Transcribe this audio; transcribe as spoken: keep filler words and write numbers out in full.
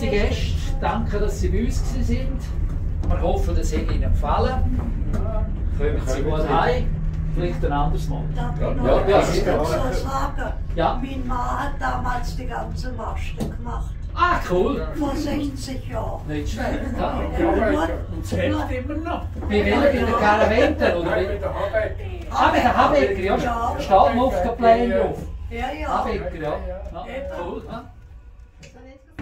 unsere Gäste. Danke, dass Sie bei uns waren. Wir hoffen, das hat Ihnen gefallen. Kommen Sie gut heim. Vielleicht ein anderes Mal. Darf ich noch Ja, ja, etwas sicher. dazu sagen? Ja. Mein Mann hat damals die ganze Maste gemacht. Ah, cool. Vor sechzig Jahren. Nicht schlecht. Ja. Und es hilft immer noch. Bei welchen? Bei den Karawenten? Oder Mit wie? der Habeck. Ah, bei den Habecker, ja. Ja. Steht noch auf der Pläne drauf. Ja, ja. Habecker, ja. Ja, cool. Ja.